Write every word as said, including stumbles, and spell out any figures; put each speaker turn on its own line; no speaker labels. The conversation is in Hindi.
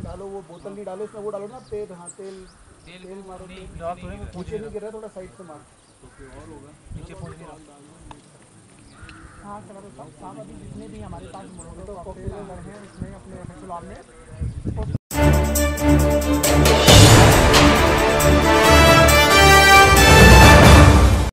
डालो, वो बोतल नहीं डालो इसमें, वो डालो ना तेल। हाँ तेल
तेल
तेल मारो,
नहीं
तेल
गिरा तो है, वो पूछ
नीचे
नहीं
नहीं गिर
रहा,
रहा, थोड़ा साइड से मार।
तो फिर और होगा।
नीचे पूछ नहीं रहा।
हाँ चलो तो सब साहब अभी जितने भी हमारे पास
तो
मोटो
कॉकटेल
कॉकटेल अंदर हैं उसमें अपने हसुलाल में